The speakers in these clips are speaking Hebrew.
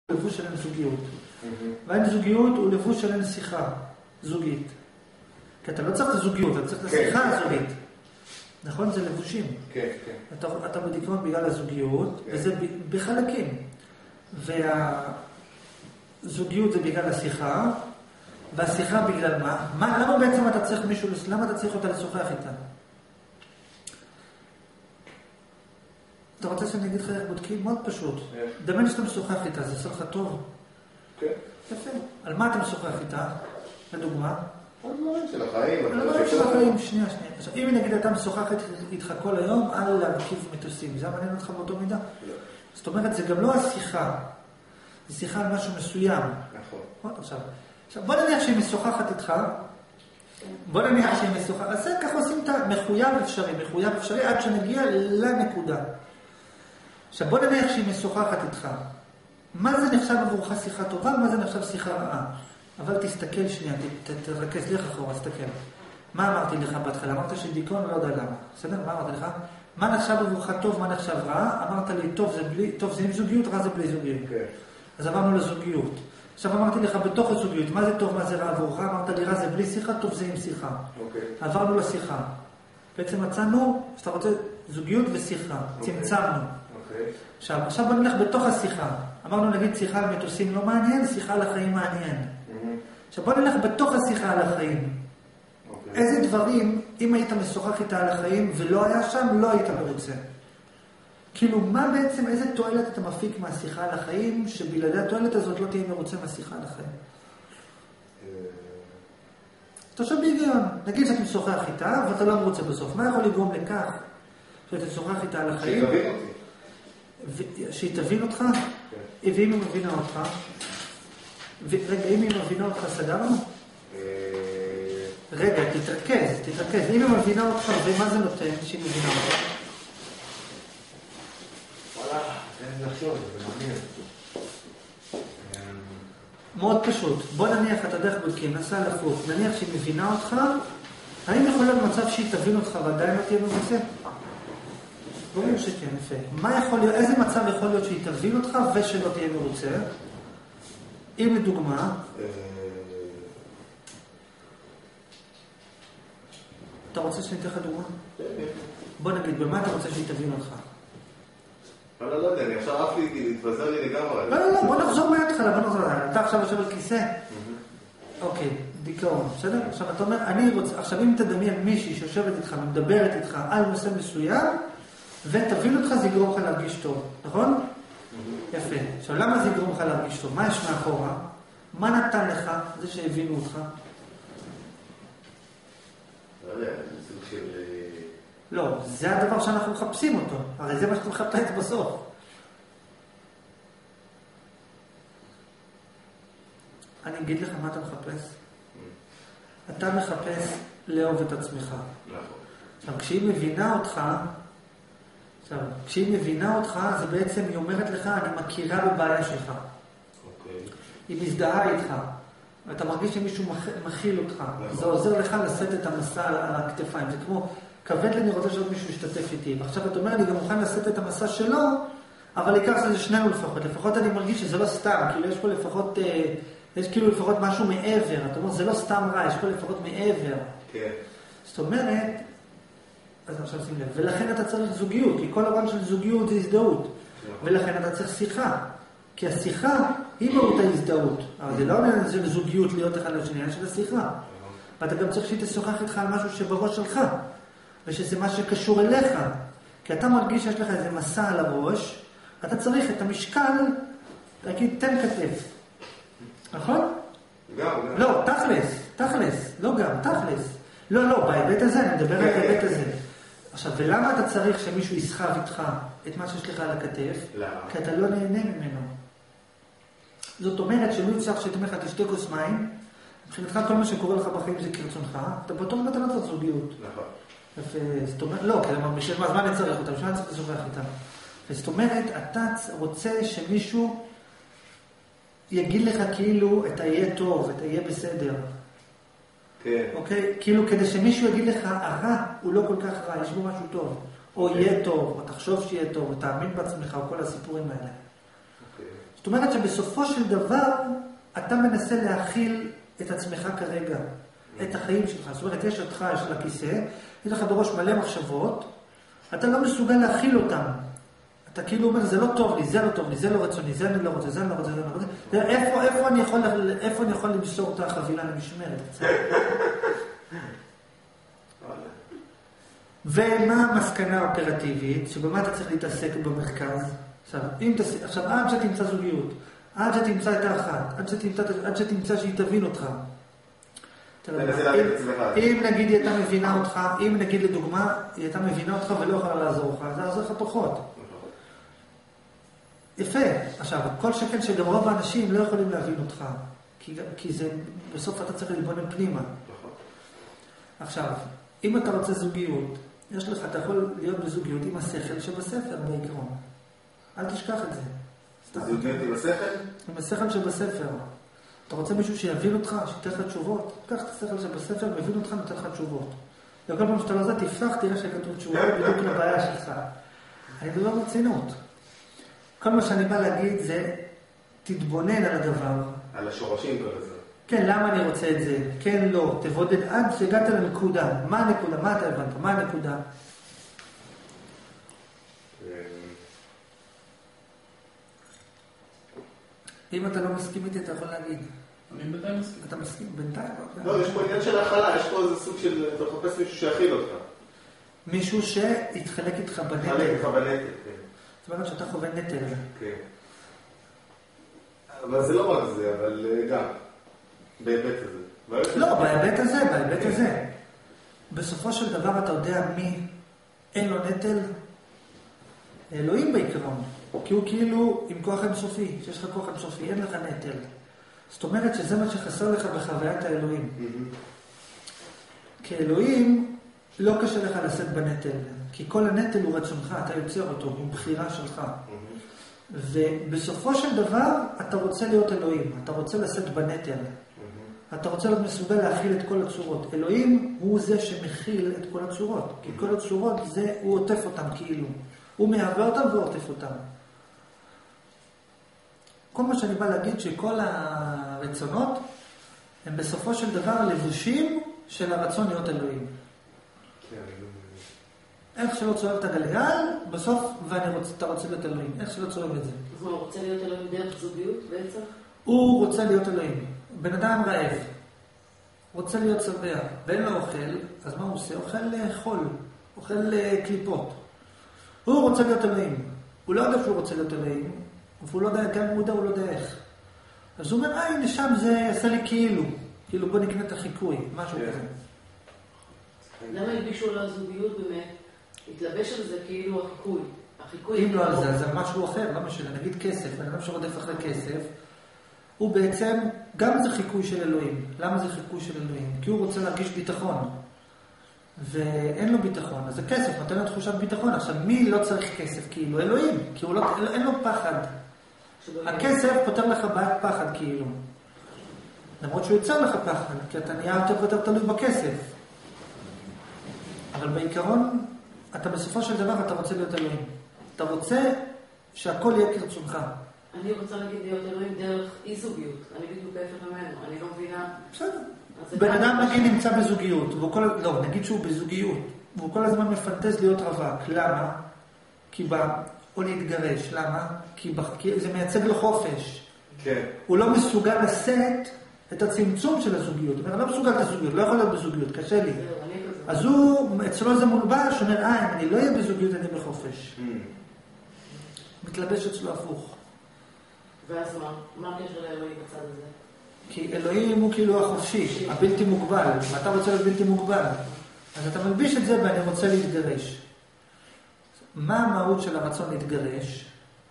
לבוש של אין זוגיות. ואין זוגיות הוא לבוש של אין שיחה זוגית. כי אתה לא צריך את הזוגיות, אתה צריך את השיחה הזוגית. נכון? זה לבושים. כן, כן. אתה בדיכאון בגלל הזוגיות, וזה בחלקים. והזוגיות זה בגלל השיחה, והשיחה בגלל מה? למה בעצם אתה צריך מישהו, למה אתה צריך אותה לשוחח איתה? אתה רוצה שאני אגיד לך איך בודקים? מאוד פשוט. דמיין שאתה משוחח איתה, זה עושה לך טוב. כן. יפה. על מה אתה משוחח איתה? לדוגמה? על דברים של החיים. על דברים של החיים, שנייה. עכשיו, אם נגיד אתה משוחח איתך כל היום, על להרכיב מטוסים, זה מעניין אותך באותו מידה? לא. זאת אומרת, זה גם לא השיחה. זה שיחה על משהו מסוים. נכון. עכשיו, בוא נניח שהיא משוחחת איתך, אז זה ככה עושים את המחויב אפשרי עד שנגיע לנקודה. עכשיו בוא נניח שהיא משוחחת איתך. מה זה נחשב עבורך שיחה טובה, מה זה נחשב שיחה רעה? אבל תסתכל שנייה, תרכז לך אחורה, תסתכל. מה אמרתי לך בהתחלה? אמרת שדיכאון לא יודע למה. בסדר? מה אמרתי לך? מה נחשב עבורך טוב, מה נחשב רע? אמרת לי טוב זה עם זוגיות, רע זה בלי זוגיות. אז עברנו לזוגיות. עכשיו אמרתי לך בתוך הזוגיות, מה זה טוב, מה זה רע עבורך? אמרת לי רע זה בלי שיחה, טוב זה עם שיחה. עברנו לשיחה. בעצם מצאנו, שאתה רוצה זוגיות ושיחה. צמצמנו. עכשיו בוא נלך בתוך השיחה. אמרנו נגיד שיחה על מטוסים לא מעניין, שיחה על החיים מעניין. עכשיו בוא נלך בתוך השיחה על החיים. איזה דברים, אם היית משוחח איתה על החיים ולא היה שם, לא היית מרוצה. כאילו, מה בעצם, איזה תועלת אתה מפיק מהשיחה על החיים, שבלעדי התועלת הזאת לא תהיה מרוצה מהשיחה על החיים? תושב בהיגיון. נגיד שאתה משוחח איתה, ואתה לא מרוצה בסוף. מה יכול לגרום לכך שאתה משוחח איתה על החיים? שתבין אותי. שהיא תבין אותך? ואם היא מבינה אותך? רגע, אם היא מבינה אותך, סדרנו? רגע, תתרכז. אם היא מבינה אותך, ומה זה נותן שהיא מבינה אותך? אין לחשוב, זה מעניין. מאוד פשוט. בוא נניח, אתה דרך בודקים, נסע לפות. נניח שהיא מבינה אותך, האם יכול להיות מצב שהיא תבין אותך ועדיין לא תהיה מרוצה? ברור שכן, יפה. מה יכול להיות, איזה מצב יכול להיות שהיא תבין אותך ושלא תהיה מרוצה? אם לדוגמה... אתה רוצה שאני אתן לך דוגמה? בוא נגיד, במה אתה רוצה שהיא תבין אותך? לא יודע, אני עכשיו אף לי להתפזר לי לגמרי. לא, בוא נחזור מההתחלה, אתה עכשיו יושב על כיסא? אוקיי, דיכאון, בסדר? עכשיו אתה אומר, אני רוצה, עכשיו אם תדמיין מישהי שיושבת איתך ומדברת איתך על נושא מסוים, ותבין אותך, זה יגרום לך להרגיש טוב, נכון? יפה. עכשיו, למה זה יגרום לך להרגיש טוב? מה יש מאחורה? מה נתן לך? זה שהבינו אותך? לא יודע, זה סוג של... לא, זה הדבר שאנחנו מחפשים אותו. הרי זה מה שאתה מחפש בסוף. אני אגיד לך מה אתה מחפש. אתה מחפש לאהוב את עצמך. עכשיו, כשהיא מבינה אותך, זה בעצם היא אומרת לך, אני מכירה בבעיה שלך. היא מזדהה איתך. ואתה מרגיש שמישהו מכיל אותך. זה עוזר לך לשאת את המסע על הכתפיים. זה כמו... כבד לי, אני רוצה שעוד מישהו ישתתף איתי. ועכשיו אתה אומר, אני גם מוכן לשאת את המסע שלו, אבל עיקר שזה שנינו לפחות. לפחות אני מרגיש שזה לא סתם, כאילו יש פה לפחות, יש כאילו לפחות משהו מעבר. אתה אומר, זה לא סתם רע, יש פה לפחות מעבר. כן. זאת אומרת, אז עכשיו שים לב, ולכן אתה צריך זוגיות, כי כל הרעיון של זוגיות זה הזדהות. ולכן אתה צריך שיחה. כי השיחה היא מהות ההזדהות. אבל זה לא עניין של זוגיות להיות אחד לשני, של השיחה. ואתה גם צריך שהיא תשוחח איתך על משהו שבראש שלך. ושזה מה שקשור אליך. כי אתה מרגיש שיש לך איזה מסע על הראש, אתה צריך את המשקל, להגיד, תן כתף. נכון? גם. לא, תכלס. לא גם, תכלס. לא, בהיבט הזה, אני מדבר על ההיבט הזה. עכשיו, ולמה אתה צריך שמישהו יסחב איתך את מה שיש לך על הכתף? למה? כי אתה לא נהנה ממנו. זאת אומרת שמי צריך שתאמר לך, תשתה כוס מים, מבחינתך כל מה שקורה לך בחיים זה כרצונך, אתה בטוח מתנת את זוגיות. נכון. זאת אומרת, לא, כי בשביל מה זמן נצטרך אותם, בשביל מה צריך לשוחח איתם. זאת אומרת, אתה רוצה שמישהו יגיד לך כאילו את היהיה טוב, את היהיה בסדר. כן. אוקיי? כאילו כדי שמישהו יגיד לך, הרע הוא לא כל כך רע, יש בו משהו טוב. או יהיה טוב, או תחשוב שיהיה טוב, או תאמין בעצמך, או כל הסיפורים האלה. זאת אומרת שבסופו של דבר אתה מנסה להכיל את עצמך כרגע, את החיים שלך. זאת אומרת, יש אותך, יש לך כיסא, יש לך בראש מלא מחשבות, אתה לא מסוגל להכיל אותם. אתה כאילו אומר, זה לא טוב לי, זה לא טוב לי, זה לא רצוני, זה אני לא רוצה, זה אני לא רוצה, זה אני לא רוצה. איפה אני יכול למסור את החבילה למשמרת? ומה המסקנה האופרטיבית? שבמה אתה צריך להתעסק במרכז? עכשיו, עד שתמצא זוגיות, עד שתמצא את האחת, עד שתמצא שהיא תבין אותך. אם נגיד היא הייתה מבינה אותך, אם נגיד לדוגמה, היא הייתה מבינה אותך ולא יכולה לעזור לך, זה עזור לך פחות. יפה. עכשיו, כל שכן שגם רוב האנשים לא יכולים להבין אותך, כי זה, בסוף אתה צריך להתבונן פנימה. עכשיו, אם אתה רוצה זוגיות, יש לך, אתה יכול להיות בזוגיות עם השכל שבספר בעיקרון. אל תשכח את זה. זוגיות עם השכל? עם השכל שבספר. אתה רוצה מישהו שיבין אותך, שייתן לך תשובות? קח את השכל שבספר, מבין אותך, נותן לך תשובות. וכל פעם שאתה לא יודע, תפתח, תראה שכתוב תשובות בדיוק לבעיה שלך. אני לא רצינות. כל מה שאני בא להגיד זה, תתבונן על הדבר. על השורשים כל הזה. כן, למה אני רוצה את זה? כן, לא. תבודד עד שהגעת לנקודה. מה הנקודה? מה אתה הבנת? מה הנקודה? אם אתה לא מסכים איתי, אתה יכול להגיד. אני בינתיים מסכים. אתה מסכים? בינתיים? לא, יש פה עניין של ההכלה, יש פה איזה סוג של, אתה מחפש מישהו שיכיל אותך. מישהו שיתחלק איתך בנטל. יתחלק איתך בנטל, כן. זאת אומרת שאתה חווה נטל. כן. אבל זה לא רק זה, אבל גם. בהיבט הזה. לא, בהיבט הזה. בסופו של דבר אתה יודע מי אין לו נטל? אלוהים בעיקרון. כי הוא כאילו עם כוח אינסופי. שיש לך כוח אינסופי, אין לך נטל. זאת אומרת שזה מה שחסר לך בחוויית האלוהים. כי אלוהים לא קשה לך לשאת בנטל. כי כל הנטל הוא רצונך, אתה יוצר אותו, הוא בחירה שלך. ובסופו של דבר אתה רוצה להיות אלוהים. אתה רוצה לשאת בנטל. אתה רוצה להיות מסוגל להכיל את כל הצורות. אלוהים הוא זה שמכיל את כל הצורות. כי כל הצורות זה, הוא עוטף אותם כאילו. הוא מהווה אותם והוא עוטף אותם. כל מה שאני בא להגיד שכל הרצונות הם בסופו של דבר לבושים של הרצון להיות אלוהים. איך שלא צורב את הגלגל, בסוף אתה רוצה להיות אלוהים. איך שלא צורב את זה. אז מה, הוא רוצה להיות אלוהים דרך זוגיות בעצם? הוא רוצה להיות אלוהים. בן אדם רעב. רוצה להיות שבע. ואין לו אוכל, אז מה הוא עושה? אוכל חול. אוכל קליפות. הוא רוצה להיות אלוהים. הוא לא יודע שהוא רוצה להיות אלוהים. והוא לא יודע, גם הוא יודע, הוא לא יודע איך. אז הוא אומר, הנה שם זה יעשה לי כאילו. כאילו בוא נקנה את החיקוי. משהו כזה. למה הלבישו לו הזוגיות באמת? התלבש על זה כאילו החיקוי. אם לא על זה, אז על משהו אחר, לא משנה. נגיד כסף, בן אדם שרודף אחרי כסף, הוא בעצם, גם זה חיקוי של אלוהים. למה זה חיקוי של אלוהים? כי הוא רוצה להרגיש ביטחון. ואין לו ביטחון. אז הכסף נותן לו תחושת ביטחון. עכשיו, מי לא צריך כסף? כאילו אלוהים. כי הוא לא, אין לו פחד. הכסף פותר לך בעיית פחד כאילו. למרות שהוא יוצר לך פחד, כי אתה נהיה יותר ויותר תלוי בכסף. אבל בעיקרון, אתה בסופו של דבר, אתה רוצה להיות אלוהים. אתה רוצה שהכל יהיה כרצונך. אני רוצה להגיד להיות אלוהים דרך אי זוגיות. אני בדיוק ההפך ממנו. אני לא מבינה. בסדר. בן אדם נגיד נמצא בזוגיות, לא, נגיד שהוא בזוגיות, והוא כל הזמן מפנטז להיות רווק. למה? כי או להתגרש. למה? כי זה מייצג לו חופש. כן. הוא לא מסוגל לשאת את הצמצום של הזוגיות. הוא לא מסוגל את הזוגיות, לא יכול להיות בזוגיות, קשה לי. אז אצלו זה מולבש, הוא אומר, אם אני לא אהיה בזוגיות, אני בחופש. מתלבש אצלו הפוך. ואז מה? מה הקשר לאלוהים בצד הזה? כי אלוהים הוא כאילו החופשי, הבלתי מוגבל. ואתה רוצה להיות בלתי מוגבל. אז אתה מלביש את זה ואני רוצה להתגרש. מה המהות של הרצון להתגרש?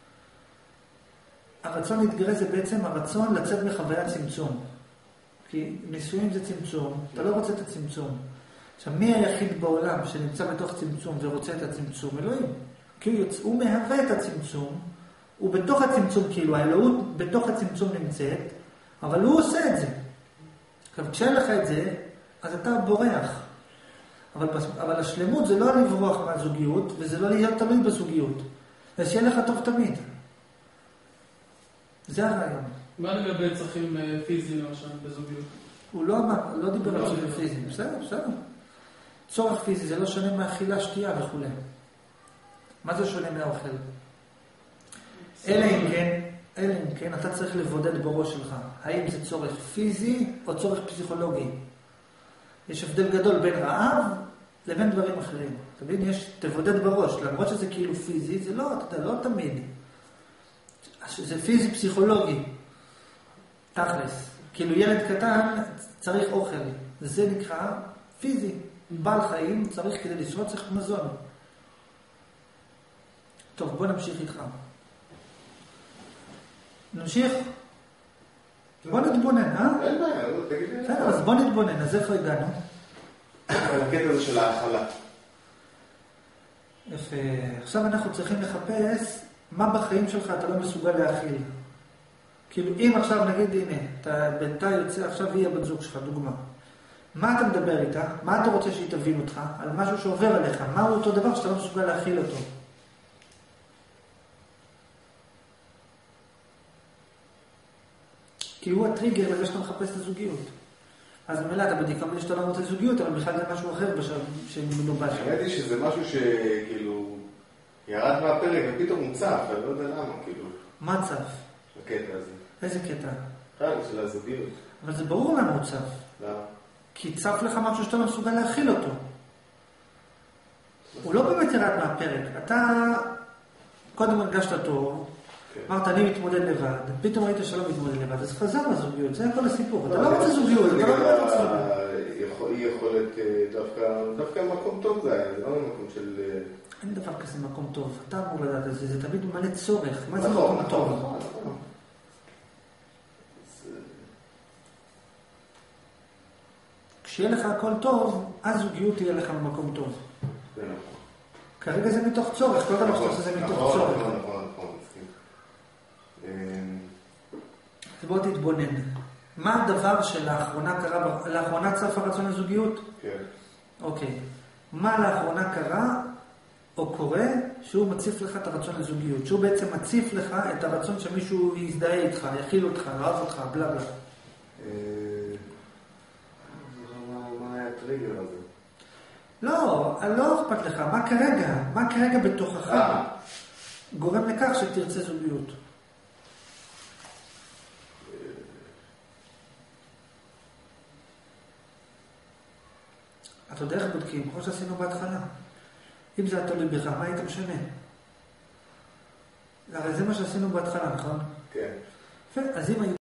הרצון להתגרש זה בעצם הרצון לצאת מחוויית צמצום. כי נישואים זה צמצום, אתה לא רוצה את הצמצום. עכשיו, מי היחיד בעולם שנמצא בתוך צמצום ורוצה את הצמצום? אלוהים. כי הוא מהווה את הצמצום, הוא בתוך הצמצום, כאילו האלוהות בתוך הצמצום נמצאת, אבל הוא עושה את זה. עכשיו, כשאין לך את זה, אז אתה בורח. אבל השלמות זה לא לברוח מהזוגיות, וזה לא להיות תלוי בזוגיות. אז שיהיה לך טוב תמיד. זה הרעיון. מה לגבי צרכים פיזיים למשל בזוגיות? הוא לא דיבר על צרכים פיזיים. בסדר. צורך פיזי זה לא שונה מאכילה, שתייה וכו'. מה זה שונה מהאוכל? אלא אם כן, אתה צריך לבודד בראש שלך. האם זה צורך פיזי או צורך פסיכולוגי? יש הבדל גדול בין רעב לבין דברים אחרים. אתה מבין? תבודד בראש. למרות שזה כאילו פיזי, זה לא, אתה יודע, לא תמיד. זה פיזי פסיכולוגי. תכלס. כאילו ילד קטן צריך אוכל. זה נקרא פיזי. בעל חיים צריך כדי לשרוד, צריך מזון. טוב, בוא נמשיך איתך. נמשיך? בוא נתבונן, אין בעיה, תגיד לי. בסדר, אז בוא נתבונן. אז איפה הגענו? על הקטע הזה של ההאכלה. יפה. עכשיו אנחנו צריכים לחפש מה בחיים שלך אתה לא מסוגל להכיל. כאילו, אם עכשיו נגיד, הנה, אתה יוצא, עכשיו היא הבת זוג שלך, דוגמה. מה אתה מדבר איתה? מה אתה רוצה שהיא תבין אותך? על משהו שעובר עליך. מהו אותו דבר שאתה לא מסוגל להכיל אותו? כי הוא הטריגר לזה שאתה מחפש את הזוגיות. אז ממילא אתה בדיכאון בזה שאתה לא רוצה זוגיות, אבל בכלל זה משהו אחר שמלובש. האמת היא שזה משהו שכאילו ירד מהפרק ופתאום הוא צף, אני לא יודע למה, כאילו. מה צף? הקטע הזה. איזה קטע? חייל של הזוגיות. אבל זה ברור למה הוא צף. למה? כי צף לך משהו שאתה לא מסוגל להכיל אותו. הוא לא באמת ירד מהפרק. אתה קודם הרגשת טוב, אמרת, אני מתמודד לבד, פתאום ראית שלא מתמודד לבד, אז חזר לזוגיות, זה הכל הסיפור. אתה לא רוצה זוגיות, אתה לא באמת רוצה זוגיות. היא יכולת דווקא מקום טוב זה היה, זה לא מקום של... אין דבר כזה מקום טוב, אתה אמור לדעת את זה, זה תמיד מלא צורך. מה זה מקום טוב? נכון. כשיהיה לך הכל טוב, אז זוגיות תהיה לך במקום טוב. זה נכון. כרגע זה מתוך צורך, כל דבר שאתה עושה זה מתוך צורך. נכון. אז בוא תתבונן. מה הדבר שלאחרונה קרה, לאחרונה צף הרצון לזוגיות? כן. אוקיי. מה לאחרונה קרה או קורה שהוא מציף לך את הרצון לזוגיות? שהוא בעצם מציף לך את הרצון שמישהו יזדהה איתך, יכיל אותך, יאהב אותך, בלה בלה. מה היה הטריגר הזה? לא אכפת לך. מה כרגע בתוכך גורם לכך שתרצה זוגיות? אתה יודע איך בודקים, כמו שעשינו בהתחלה. אם זה היה תלוי בך, מה היית משנה? הרי זה מה שעשינו בהתחלה, נכון? כן. אז אם היית